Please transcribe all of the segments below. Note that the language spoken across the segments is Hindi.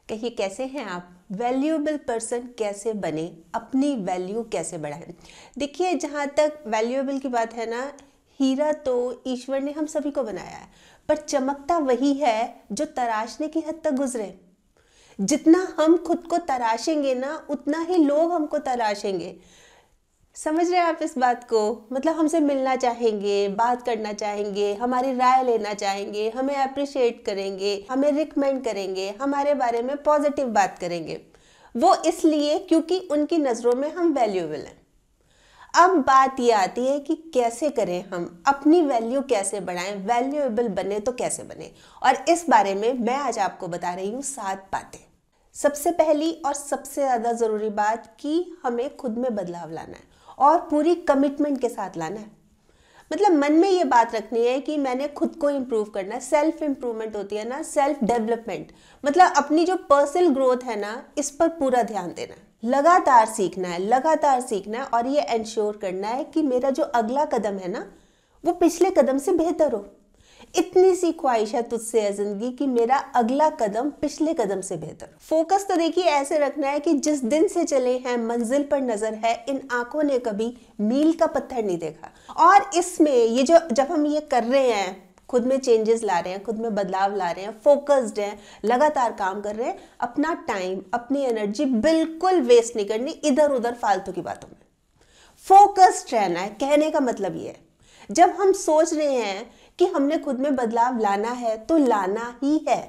कहिए कैसे हैं आप। वैल्यूएबल पर्सन कैसे बने, अपनी वैल्यू कैसे बढ़ाएं। देखिए जहाँ तक वैल्यूएबल की बात है ना, हीरा तो ईश्वर ने हम सभी को बनाया है, पर चमकता वही है जो तराशने की हद तक गुजरे। जितना हम खुद को तराशेंगे ना, उतना ही लोग हमको तराशेंगे। समझ रहे हैं आप इस बात को? मतलब हमसे मिलना चाहेंगे, बात करना चाहेंगे, हमारी राय लेना चाहेंगे, हमें अप्रिशिएट करेंगे, हमें रिकमेंड करेंगे, हमारे बारे में पॉजिटिव बात करेंगे। वो इसलिए क्योंकि उनकी नज़रों में हम वैल्यूएबल हैं। अब बात ये आती है कि कैसे करें, हम अपनी वैल्यू कैसे बढ़ाएं, वैल्यूएबल बने तो कैसे बने। और इस बारे में मैं आज आपको बता रही हूँ 7 बातें। सबसे पहली और सबसे ज़्यादा ज़रूरी बात कि हमें खुद में बदलाव लाना है और पूरी कमिटमेंट के साथ लाना है। मतलब मन में ये बात रखनी है कि मैंने खुद को इम्प्रूव करना है। सेल्फ इम्प्रूवमेंट होती है ना, सेल्फ डेवलपमेंट, मतलब अपनी जो पर्सनल ग्रोथ है ना, इस पर पूरा ध्यान देना है। लगातार सीखना है, लगातार सीखना है और ये इंश्योर करना है कि मेरा जो अगला कदम है ना, वो पिछले कदम से बेहतर हो। इतनी सी ख्वाहिश है तुझसे है जिंदगी कि मेरा अगला कदम पिछले कदम से बेहतर। फोकस तो देखिए ऐसे रखना है कि जिस दिन से चले हैं मंजिल पर नजर है, इन आंखों ने कभी मील का पत्थर नहीं देखा। और इसमें ये जो जब हम ये कर रहे हैं, खुद में चेंजेस ला रहे हैं, खुद में बदलाव ला रहे हैं, फोकस्ड हैं, लगातार काम कर रहे हैं, अपना टाइम, अपनी एनर्जी बिल्कुल वेस्ट नहीं करनी इधर उधर फालतू की बातों में। फोकस्ड रहना है। कहने का मतलब ये है, जब हम सोच रहे हैं कि हमने खुद में बदलाव लाना है तो लाना ही है।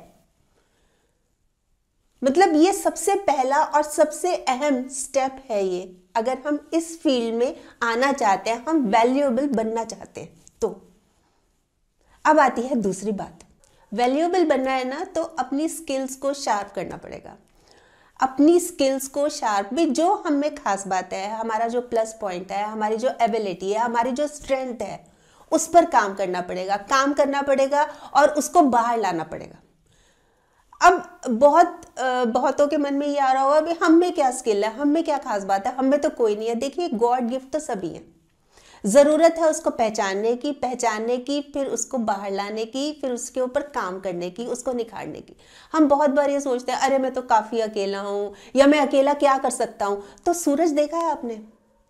मतलब ये सबसे पहला और सबसे अहम स्टेप है ये। अगर हम इस फील्ड में आना चाहते हैं, हम वैल्यूएबल बनना चाहते हैं तो। अब आती है दूसरी बात। वैल्यूएबल बनना है ना, तो अपनी स्किल्स को शार्प करना पड़ेगा। अपनी स्किल्स को शार्प भी, जो हम में खास बात है, हमारा जो प्लस पॉइंट है, हमारी जो एबिलिटी है, हमारी जो स्ट्रेंथ है, उस पर काम करना पड़ेगा, काम करना पड़ेगा और उसको बाहर लाना पड़ेगा। अब बहुतों के मन में ये आ रहा होगा भाई हम में क्या स्किल है, हम में क्या खास बात है, हम में तो कोई नहीं है। देखिए गॉड गिफ्ट तो सभी है। ज़रूरत है उसको पहचानने की, फिर उसको बाहर लाने की, फिर उसके ऊपर काम करने की, उसको निखारने की। हम बहुत बार ये सोचते हैं अरे मैं तो काफ़ी अकेला हूँ, या मैं अकेला क्या कर सकता हूँ। तो सूरज देखा है आपने,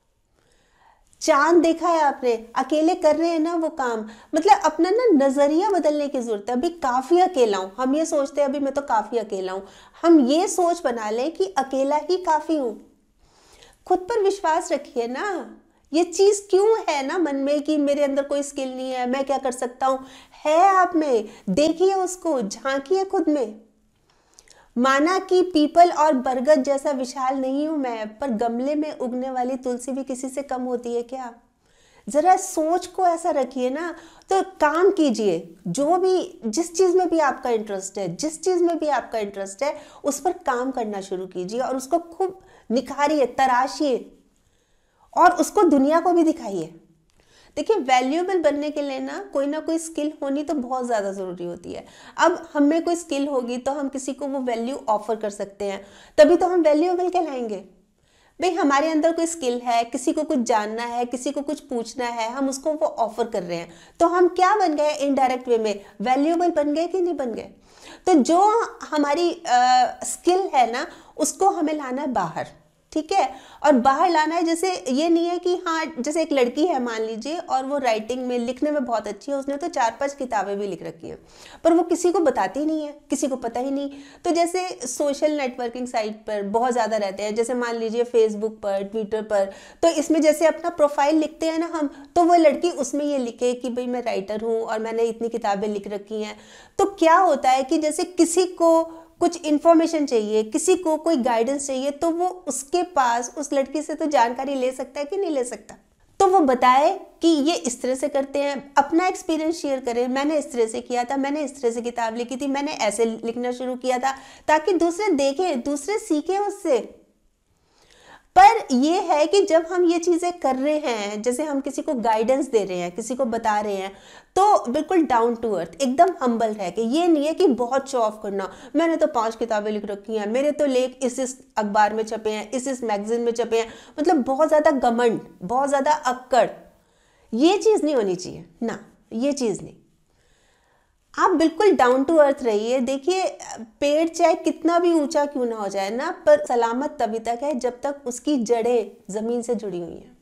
चांद देखा है आपने, अकेले कर रहे हैं ना वो काम। मतलब अपना ना नजरिया बदलने की जरूरत है। अभी काफी अकेला हूं, हम ये सोचते हैं अभी मैं तो काफी अकेला हूं। हम ये सोच बना लें कि अकेला ही काफी हूं। खुद पर विश्वास रखिए ना। ये चीज क्यों है ना मन में कि मेरे अंदर कोई स्किल नहीं है, मैं क्या कर सकता हूं। है आप में, देखिए उसको, झांकिए खुद में। माना कि पीपल और बरगद जैसा विशाल नहीं हूं मैं, पर गमले में उगने वाली तुलसी भी किसी से कम होती है क्या। जरा सोच को ऐसा रखिए ना। तो काम कीजिए, जो भी, जिस चीज में भी आपका इंटरेस्ट है, जिस चीज में भी आपका इंटरेस्ट है, उस पर काम करना शुरू कीजिए और उसको खूब निखारिए, तराशिए और उसको दुनिया को भी दिखाइए। देखिए वैल्यूएबल बनने के लिए ना कोई स्किल होनी तो बहुत ज़्यादा ज़रूरी होती है। अब हम में कोई स्किल होगी तो हम किसी को वो वैल्यू ऑफर कर सकते हैं, तभी तो हम वैल्यूएबल कहलाएंगे। भाई हमारे अंदर कोई स्किल है, किसी को कुछ जानना है, किसी को कुछ पूछना है, हम उसको वो ऑफर कर रहे हैं, तो हम क्या बन गए, इनडायरेक्ट वे में वैल्यूएबल बन गए कि नहीं बन गए। तो जो हमारी स्किल है ना, उसको हमें लाना है बाहर, ठीक है। और बाहर लाना है, जैसे ये नहीं है कि हाँ, जैसे एक लड़की है मान लीजिए, और वो राइटिंग में, लिखने में बहुत अच्छी है, उसने तो 4-5 किताबें भी लिख रखी हैं, पर वो किसी को बताती नहीं है, किसी को पता ही नहीं। तो जैसे सोशल नेटवर्किंग साइट पर बहुत ज़्यादा रहते हैं, जैसे मान लीजिए फेसबुक पर, ट्विटर पर, तो इसमें जैसे अपना प्रोफाइल लिखते हैं ना हम, तो वो लड़की उसमें ये लिखे कि भाई मैं राइटर हूँ और मैंने इतनी किताबें लिख रखी हैं। तो क्या होता है कि जैसे किसी को कुछ इन्फॉर्मेशन चाहिए, किसी को कोई गाइडेंस चाहिए, तो वो उसके पास, उस लड़की से तो जानकारी ले सकता है कि नहीं ले सकता। तो वो बताए कि ये इस तरह से करते हैं, अपना एक्सपीरियंस शेयर करें, मैंने इस तरह से किया था, मैंने इस तरह से किताब लिखी थी, मैंने ऐसे लिखना शुरू किया था, ताकि दूसरे देखें, दूसरे सीखें उससे। पर ये है कि जब हम ये चीज़ें कर रहे हैं, जैसे हम किसी को गाइडेंस दे रहे हैं, किसी को बता रहे हैं, तो बिल्कुल डाउन टू अर्थ, एकदम हम्बल रह के। ये नहीं है कि बहुत शो ऑफ करना, मैंने तो 5 किताबें लिख रखी हैं, मेरे तो लेख इस अखबार में छपे हैं, इस मैगजीन में छपे हैं। मतलब बहुत ज़्यादा घमंड, बहुत ज़्यादा अक्कड़, ये चीज़ नहीं होनी चाहिए ना, ये चीज़ नहीं। आप बिल्कुल डाउन टू अर्थ रहिए। देखिए, पेड़ चाहे कितना भी ऊंचा क्यों ना हो जाए ना, पर सलामत तभी तक है जब तक उसकी जड़ें जमीन से जुड़ी हुई हैं।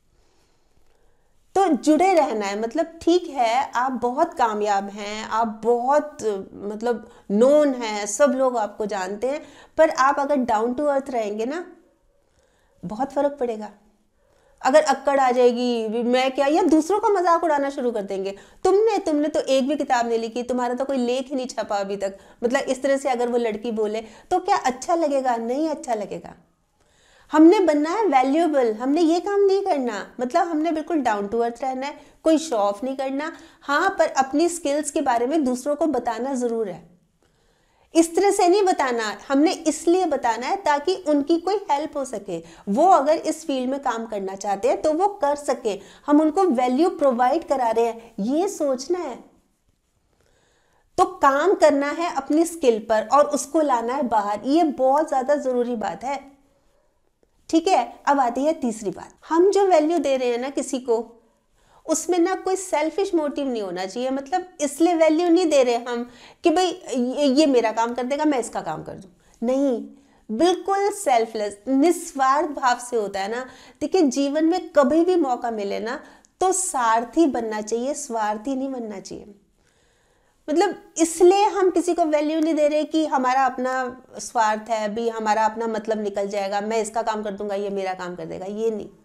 तो जुड़े रहना है। मतलब ठीक है, आप बहुत कामयाब हैं, आप बहुत मतलब नोन हैं, सब लोग आपको जानते हैं, पर आप अगर डाउन टू अर्थ रहेंगे ना, बहुत फर्क पड़ेगा। अगर अक्कड़ आ जाएगी, मैं क्या, या दूसरों का मजाक उड़ाना शुरू कर देंगे, तुमने तो एक भी किताब नहीं लिखी, तुम्हारा तो कोई लेख ही नहीं छपा अभी तक, मतलब इस तरह से अगर वो लड़की बोले तो क्या अच्छा लगेगा? नहीं अच्छा लगेगा। हमने बनना है वैल्यूएबल, हमने ये काम नहीं करना, मतलब हमने बिल्कुल डाउन टू अर्थ रहना है, कोई शो ऑफ नहीं करना। हाँ, पर अपनी स्किल्स के बारे में दूसरों को बताना जरूर है। इस तरह से नहीं बताना, हमने इसलिए बताना है ताकि उनकी कोई हेल्प हो सके। वो अगर इस फील्ड में काम करना चाहते हैं तो वो कर सके, हम उनको वैल्यू प्रोवाइड करा रहे हैं, ये सोचना है। तो काम करना है अपनी स्किल पर और उसको लाना है बाहर, ये बहुत ज्यादा जरूरी बात है। ठीक है, अब आती है तीसरी बात। हम जो वैल्यू दे रहे हैं ना किसी को, उसमें ना कोई सेल्फिश मोटिव नहीं होना चाहिए। मतलब इसलिए वैल्यू नहीं दे रहे हम कि भाई ये मेरा काम कर देगा, मैं इसका काम कर दूं। नहीं, बिल्कुल सेल्फलेस, निस्वार्थ भाव से होता है ना। देखिए, जीवन में कभी भी मौका मिले ना तो सारथी बनना चाहिए, स्वार्थी नहीं बनना चाहिए। मतलब इसलिए हम किसी को वैल्यू नहीं दे रहे कि हमारा अपना स्वार्थ है, अभी हमारा अपना मतलब निकल जाएगा, मैं इसका काम कर दूंगा, ये मेरा काम कर देगा, ये नहीं।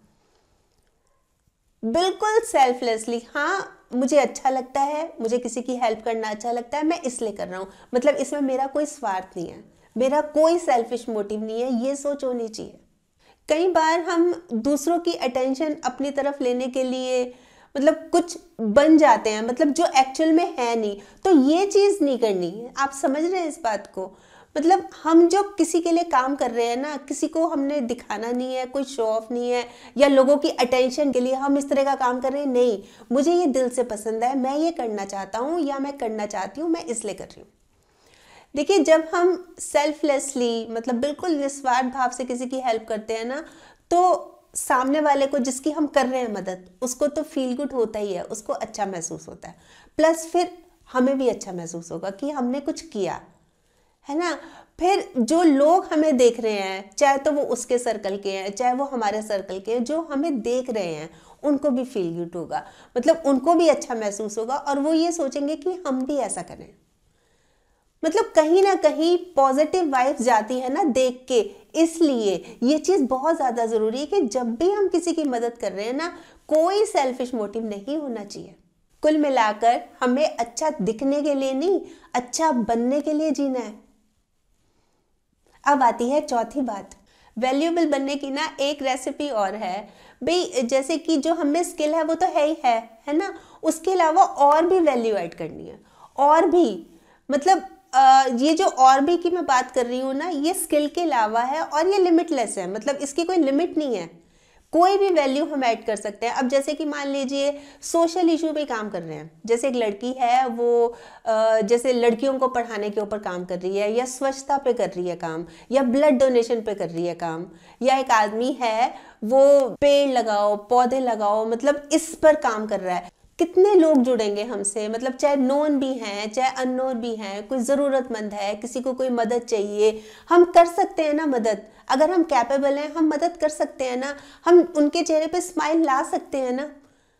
बिल्कुल सेल्फलेसली, हाँ मुझे अच्छा लगता है, मुझे किसी की हेल्प करना अच्छा लगता है, मैं इसलिए कर रहा हूँ, मतलब इसमें मेरा कोई स्वार्थ नहीं है, मेरा कोई सेल्फिश मोटिव नहीं है, ये सोच होनी चाहिए। कई बार हम दूसरों की अटेंशन अपनी तरफ लेने के लिए मतलब कुछ बन जाते हैं, मतलब जो एक्चुअल में है नहीं, तो ये चीज़ नहीं करनी है। आप समझ रहे हैं इस बात को? मतलब हम जो किसी के लिए काम कर रहे हैं ना, किसी को हमने दिखाना नहीं है, कोई शो ऑफ नहीं है, या लोगों की अटेंशन के लिए हम इस तरह का काम कर रहे हैं, नहीं, मुझे ये दिल से पसंद है, मैं ये करना चाहता हूँ या मैं करना चाहती हूँ, मैं इसलिए कर रही हूँ। देखिए, जब हम सेल्फलेसली मतलब बिल्कुल निस्वार्थ भाव से किसी की हेल्प करते हैं ना, तो सामने वाले को, जिसकी हम कर रहे हैं मदद, उसको तो फील गुड होता ही है, उसको अच्छा महसूस होता है, प्लस फिर हमें भी अच्छा महसूस होगा कि हमने कुछ किया है ना। फिर जो लोग हमें देख रहे हैं, चाहे तो वो उसके सर्कल के हैं, चाहे वो हमारे सर्कल के हैं, जो हमें देख रहे हैं उनको भी फील गुड होगा, मतलब उनको भी अच्छा महसूस होगा और वो ये सोचेंगे कि हम भी ऐसा करें। मतलब कहीं ना कहीं पॉजिटिव वाइब्स जाती है ना देख के। इसलिए ये चीज़ बहुत ज़्यादा ज़रूरी है कि जब भी हम किसी की मदद कर रहे हैं ना, कोई सेल्फिश मोटिव नहीं होना चाहिए। कुल मिलाकर हमें अच्छा दिखने के लिए नहीं, अच्छा बनने के लिए जीना है। अब आती है चौथी बात, वैल्यूएबल बनने की ना एक रेसिपी और है भाई। जैसे कि जो हमें स्किल है वो तो है ना, उसके अलावा और भी वैल्यू ऐड करनी है। और भी मतलब ये जो और भी की मैं बात कर रही हूँ ना, ये स्किल के अलावा है और ये लिमिटलेस है, मतलब इसकी कोई लिमिट नहीं है, कोई भी वैल्यू हम ऐड कर सकते हैं। अब जैसे कि मान लीजिए सोशल इशू पे काम कर रहे हैं, जैसे एक लड़की है वो जैसे लड़कियों को पढ़ाने के ऊपर काम कर रही है, या स्वच्छता पे कर रही है काम, या ब्लड डोनेशन पे कर रही है काम, या एक आदमी है वो पेड़ लगाओ, पौधे लगाओ, मतलब इस पर काम कर रहा है। कितने लोग जुड़ेंगे हमसे, मतलब चाहे नोन भी हैं चाहे अननोन भी हैं, कोई ज़रूरतमंद है, किसी को कोई मदद चाहिए, हम कर सकते हैं ना मदद। अगर हम कैपेबल हैं हम मदद कर सकते हैं ना, हम उनके चेहरे पे स्माइल ला सकते हैं ना।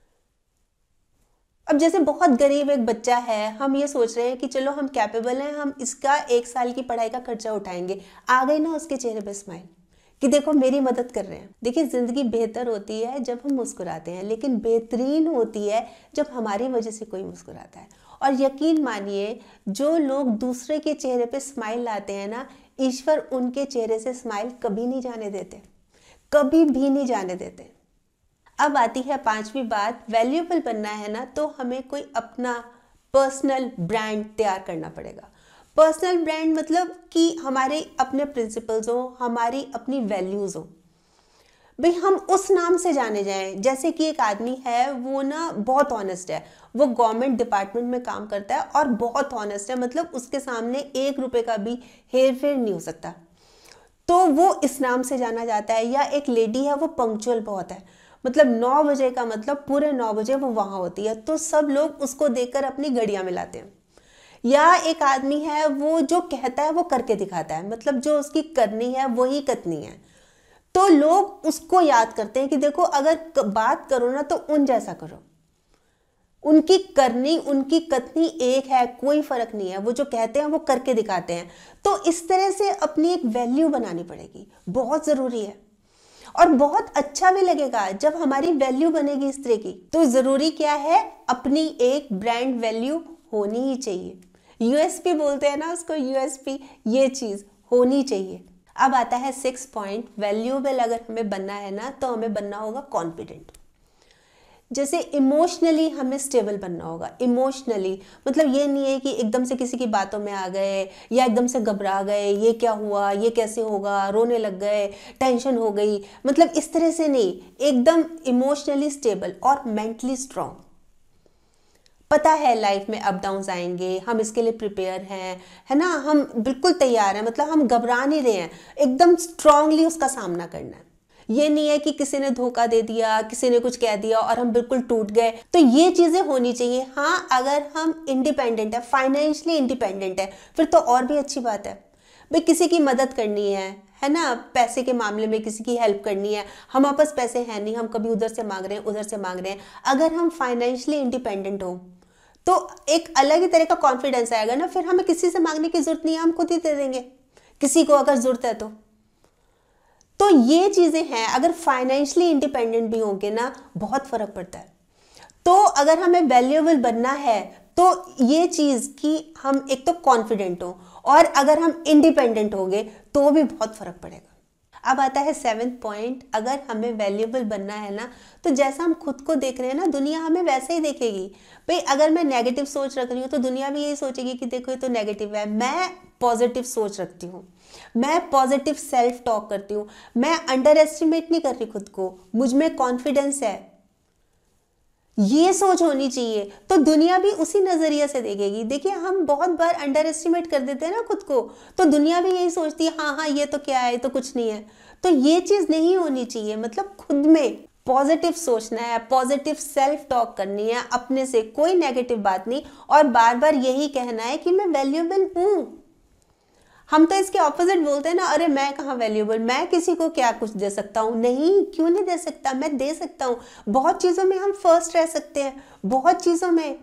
अब जैसे बहुत गरीब एक बच्चा है, हम ये सोच रहे हैं कि चलो हम कैपेबल हैं, हम इसका 1 साल की पढ़ाई का खर्चा उठाएंगे, आ गई ना उसके चेहरे पे स्माइल कि देखो मेरी मदद कर रहे हैं। देखिए, ज़िंदगी बेहतर होती है जब हम मुस्कुराते हैं, लेकिन बेहतरीन होती है जब हमारी वजह से कोई मुस्कुराता है। और यकीन मानिए, जो लोग दूसरे के चेहरे पे स्माइल लाते हैं ना, ईश्वर उनके चेहरे से स्माइल कभी नहीं जाने देते, कभी भी नहीं जाने देते। अब आती है 5वीं बात, वैल्यूएबल बनना है ना तो हमें कोई अपना पर्सनल ब्रांड तैयार करना पड़ेगा। पर्सनल ब्रांड मतलब कि हमारे अपने प्रिंसिपल्स हो, हमारी अपनी वैल्यूज़ हो, भाई हम उस नाम से जाने जाएं। जैसे कि एक आदमी है वो ना बहुत ऑनेस्ट है, वो गवर्नमेंट डिपार्टमेंट में काम करता है और बहुत ऑनेस्ट है, मतलब उसके सामने 1 रुपए का भी हेर फेर नहीं हो सकता, तो वो इस नाम से जाना जाता है। या एक लेडी है वो पंक्चुअल बहुत है, मतलब 9 बजे का मतलब पूरे 9 बजे वो वहाँ होती है, तो सब लोग उसको देखकर अपनी घड़ियाँ मिलाते हैं। या एक आदमी है वो जो कहता है वो करके दिखाता है, मतलब जो उसकी करनी है वही कथनी है। तो लोग उसको याद करते हैं कि देखो अगर बात करो ना तो उन जैसा करो, उनकी करनी उनकी कथनी एक है, कोई फर्क नहीं है, वो जो कहते हैं वो करके दिखाते हैं। तो इस तरह से अपनी एक वैल्यू बनानी पड़ेगी, बहुत ज़रूरी है। और बहुत अच्छा भी लगेगा जब हमारी वैल्यू बनेगी इस तरह की। तो ज़रूरी क्या है, अपनी एक ब्रांड वैल्यू होनी ही चाहिए। यूएसपी बोलते हैं ना उसको, यूएसपी, ये चीज़ होनी चाहिए। अब आता है 6 पॉइंट, वैल्यूएबल अगर हमें बनना है ना तो हमें बनना होगा कॉन्फिडेंट। जैसे इमोशनली हमें स्टेबल बनना होगा। इमोशनली मतलब ये नहीं है कि एकदम से किसी की बातों में आ गए या एकदम से घबरा गए, ये क्या हुआ, ये कैसे होगा, रोने लग गए, टेंशन हो गई, मतलब इस तरह से नहीं, एकदम इमोशनली स्टेबल और मेंटली स्ट्रांग। पता है लाइफ में अप डाउन्स आएंगे, हम इसके लिए प्रिपेयर हैं, है ना, हम बिल्कुल तैयार हैं, मतलब हम घबरा नहीं रहे हैं, एकदम स्ट्रांगली उसका सामना करना है। ये नहीं है कि किसी ने धोखा दे दिया, किसी ने कुछ कह दिया और हम बिल्कुल टूट गए। तो ये चीज़ें होनी चाहिए। हाँ, अगर हम इंडिपेंडेंट है, फाइनेंशियली इंडिपेंडेंट है, फिर तो और भी अच्छी बात है। भाई किसी की मदद करनी है ना, पैसे के मामले में किसी की हेल्प करनी है, हमारे पास पैसे हैं नहीं, हम कभी उधर से मांग रहे हैं, उधर से मांग रहे हैं, अगर हम फाइनेंशियली इंडिपेंडेंट हो तो एक अलग ही तरह का कॉन्फिडेंस आएगा ना, फिर हमें किसी से मांगने की जरूरत नहीं है, हम खुद ही दे देंगे किसी को अगर जरूरत है तो ये चीज़ें हैं। अगर फाइनेंशियली इंडिपेंडेंट भी होंगे ना, बहुत फ़र्क पड़ता है। तो अगर हमें वैल्यूएबल बनना है तो ये चीज़ कि हम एक तो कॉन्फिडेंट हो, और अगर हम इंडिपेंडेंट होंगे तो भी बहुत फ़र्क पड़ेगा। अब आता है 7th पॉइंट, अगर हमें वैल्यूएबल बनना है ना तो जैसा हम खुद को देख रहे हैं ना, दुनिया हमें वैसे ही देखेगी। भाई अगर मैं नेगेटिव सोच रख रही हूँ तो दुनिया भी यही सोचेगी कि देखो ये तो नेगेटिव है। मैं पॉजिटिव सोच रखती हूँ, मैं पॉजिटिव सेल्फ टॉक करती हूँ, मैं अंडर एस्टिमेट नहीं कर रही खुद को, मुझ में कॉन्फिडेंस है, ये सोच होनी चाहिए। तो दुनिया भी उसी नजरिए से देखेगी। देखिए हम बहुत बार अंडर एस्टिमेट कर देते हैं ना खुद को, तो दुनिया भी यही सोचती है हाँ हाँ ये तो क्या है, ये तो कुछ नहीं है। तो ये चीज नहीं होनी चाहिए। मतलब खुद में पॉजिटिव सोचना है, पॉजिटिव सेल्फ टॉक करनी है, अपने से कोई नेगेटिव बात नहीं, और बार बार यही कहना है कि मैं वैल्यूएबल हूँ। हम तो इसके ऑपोजिट बोलते हैं ना, अरे मैं कहाँ वैल्यूएबल, मैं किसी को क्या कुछ दे सकता हूँ। नहीं, क्यों नहीं दे सकता, मैं दे सकता हूँ। बहुत चीज़ों में हम फर्स्ट रह सकते हैं, बहुत चीज़ों में,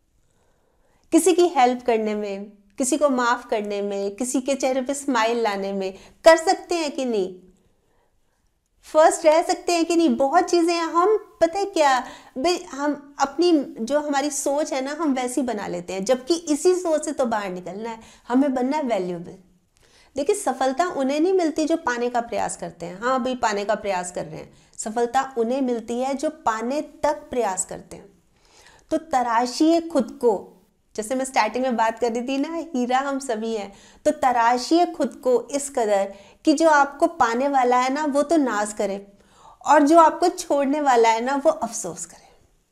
किसी की हेल्प करने में, किसी को माफ़ करने में, किसी के चेहरे पे स्माइल लाने में, कर सकते हैं कि नहीं, फर्स्ट रह सकते हैं कि नहीं। बहुत चीज़ें हैं, हम पता है क्या भाई, हम अपनी जो हमारी सोच है ना हम वैसी बना लेते हैं, जबकि इसी सोच से तो बाहर निकलना है, हमें बनना है वैल्यूएबल। देखिए सफलता उन्हें नहीं मिलती जो पाने का प्रयास करते हैं। हाँ भाई पाने का प्रयास कर रहे हैं, सफलता उन्हें मिलती है जो पाने तक प्रयास करते हैं। तो तराशिए खुद को, जैसे मैं स्टार्टिंग में बात कर रही थी ना, हीरा हम सभी हैं, तो तराशिए खुद को इस कदर कि जो आपको पाने वाला है ना वो तो नाज करे, और जो आपको छोड़ने वाला है ना वो अफसोस करे।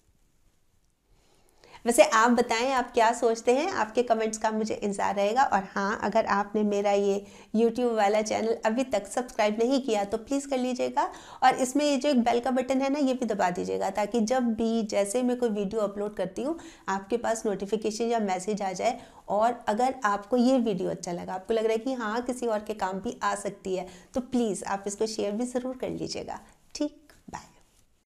वैसे आप बताएं आप क्या सोचते हैं, आपके कमेंट्स का मुझे इंतज़ार रहेगा। और हाँ, अगर आपने मेरा ये YouTube वाला चैनल अभी तक सब्सक्राइब नहीं किया तो प्लीज़ कर लीजिएगा, और इसमें ये जो एक बेल का बटन है ना ये भी दबा दीजिएगा, ताकि जब भी जैसे मैं कोई वीडियो अपलोड करती हूँ आपके पास नोटिफिकेशन या मैसेज आ जाए। और अगर आपको ये वीडियो अच्छा लगा, आपको लग रहा है कि हाँ किसी और के काम भी आ सकती है, तो प्लीज़ आप इसको शेयर भी ज़रूर कर लीजिएगा।